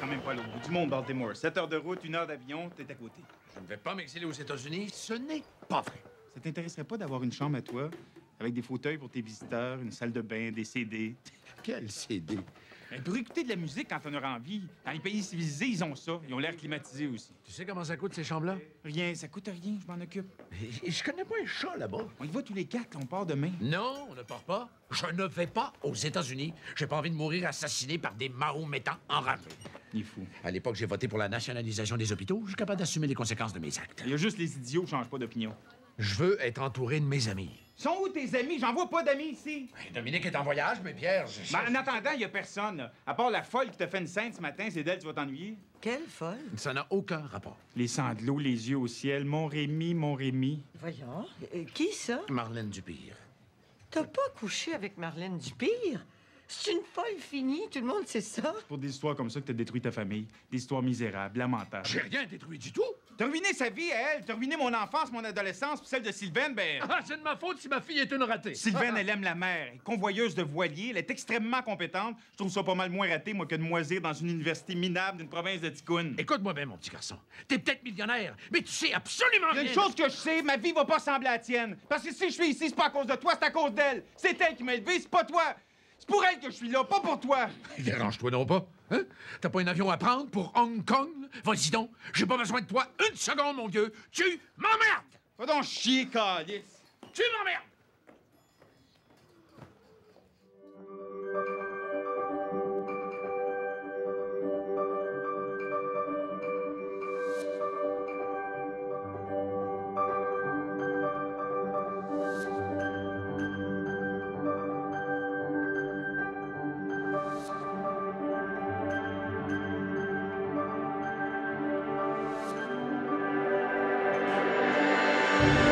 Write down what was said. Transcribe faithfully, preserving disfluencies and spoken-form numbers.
sera même pas à l'autre bout du monde, Baltimore. Sept heures de route, une heure d'avion, t'es à côté. Je ne vais pas m'exiler aux États-Unis. Ce n'est pas vrai. Ça t'intéresserait pas d'avoir une chambre à toi, avec des fauteuils pour tes visiteurs, une salle de bain, des C D? Quel C D? Mais pour écouter de la musique quand on aura envie. Dans les pays civilisés, ils ont ça. Ils ont l'air climatisés aussi. Tu sais comment ça coûte, ces chambres-là? Rien, ça coûte rien, je m'en occupe. Et je connais pas un chat là-bas. On y va tous les quatre, on part demain. Non, on ne part pas. Je ne vais pas aux États-Unis. J'ai pas envie de mourir assassiné par des mahométans enragés. Il est fou. À l'époque, j'ai voté pour la nationalisation des hôpitaux. Je suis capable d'assumer les conséquences de mes actes. Il y a juste les idiots qui changent pas d'opinion. Je veux être entouré de mes amis. Sont où tes amis? J'en vois pas d'amis ici. Dominique est en voyage, mais Pierre, je... Ben, en attendant, il y a personne. Là. À part la folle qui t'a fait une scène ce matin, c'est d'elle, tu vas t'ennuyer. Quelle folle? Ça n'a aucun rapport. Les sanglots, les yeux au ciel. Mon Rémi, mon Rémi. Voyons. Euh, qui ça? Marlène Dupire. T'as pas couché avec Marlène Dupire? C'est une folle finie, tout le monde sait ça. Pour des histoires comme ça que t'as détruit ta famille. Des histoires misérables, lamentables. J'ai rien détruit du tout. T'as ruiné sa vie à elle. T'as ruiné mon enfance, mon adolescence, puis celle de Sylvaine, ben... Ah, c'est de ma faute si ma fille est une ratée. Sylvaine, elle aime la mer. Elle est convoyeuse de voiliers. Elle est extrêmement compétente. Je trouve ça pas mal moins raté, moi, que de moisir dans une université minable d'une province de Ticoune. Écoute-moi bien, mon petit garçon. T'es peut-être millionnaire, mais tu sais absolument Il y a rien. une chose que je sais, ma vie va pas sembler à la tienne. Parce que si je suis ici, c'est pas à cause de toi, c'est à cause d'elle. C'est elle qui m'a élevé, c'est pas toi. C'est pour elle que je suis là, pas pour toi. Dérange-toi non pas. Hein? T'as pas un avion à prendre pour Hong Kong? Vas-y donc. J'ai pas besoin de toi une seconde, mon vieux. Tu m'emmerdes! Va donc chier, calice. Tu m'emmerdes! Thank you.